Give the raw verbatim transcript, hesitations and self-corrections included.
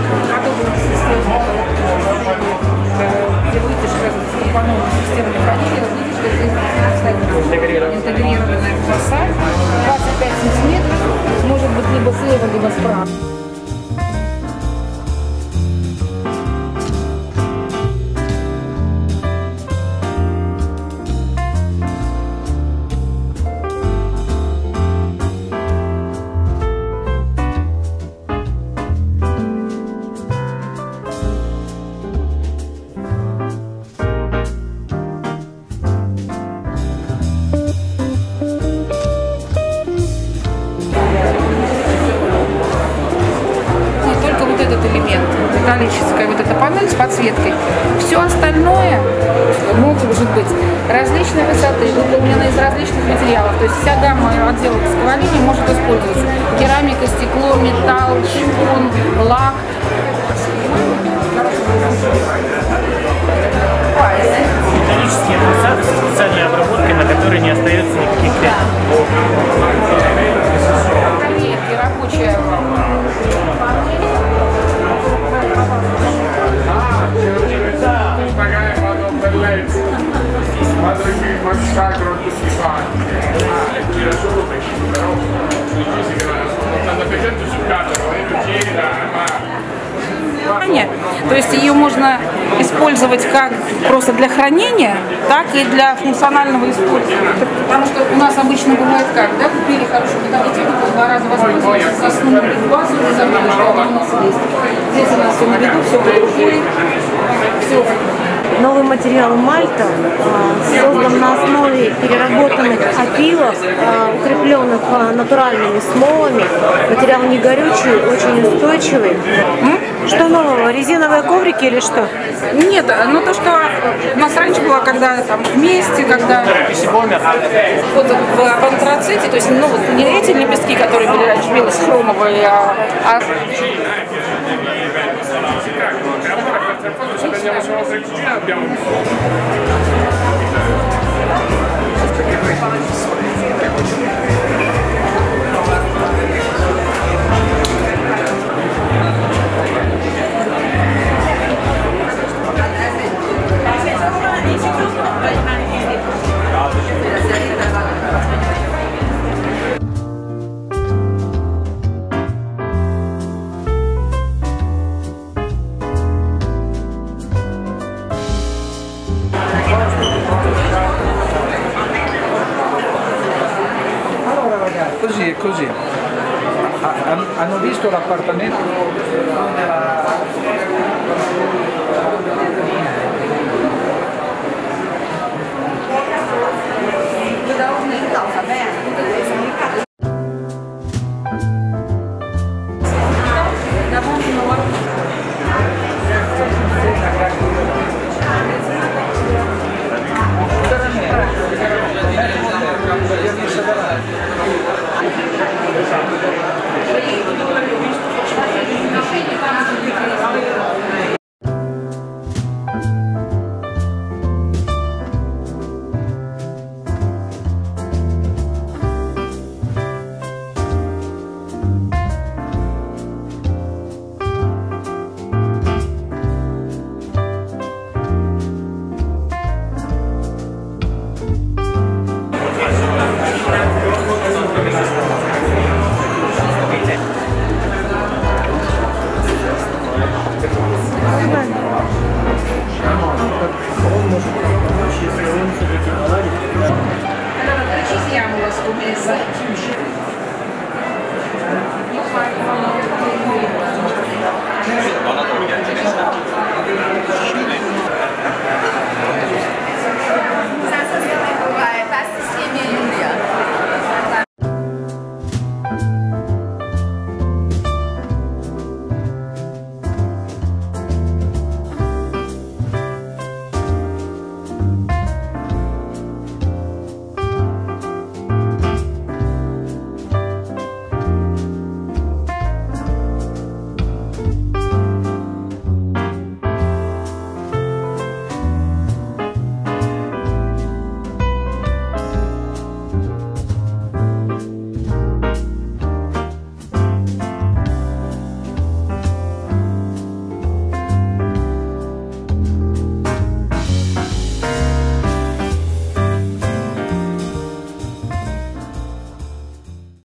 подобная система, где вытяжка скомпонована системой хранения, вот видите, что здесь интегрированная фасад, двадцать пять сантиметров, может быть либо слева, либо справа. Элемент, металлическая вот эта панель с подсветкой. Все остальное может быть различной высоты, выполнено из различных материалов. То есть вся гамма отделок сковаления может использоваться. Керамика, стекло, металл, шпон, лак. Металлические фасады со специальной обработкой, на которой не остается никаких пятен. Рабочая ma sacro tutti quanti gira solo perché però i fisici l'ottanta per cento sul cazzo gira ma то есть ее можно использовать как просто для хранения, так и для функционального использования. Потому что у нас обычно бывает как, да, купили хорошую металлотехнику, два раза воспользовались, засунули в базу и забыли, что она у нас есть. Здесь у нас все на виду, все происходит, все. Новый материал Мальта создан на основе переработанных опилов, укрепленных натуральными смолами. Материал не горючий, очень устойчивый. Что нового? Резиновые коврики или что? Нет, ну то, что у нас раньше было, когда там вместе, когда вот в антраците, то есть ну, вот не эти лепестки, которые были раньше бело-хромовые, а, а... se prendiamo solo la cucina abbiamo Così è così. Hanno visto l'appartamento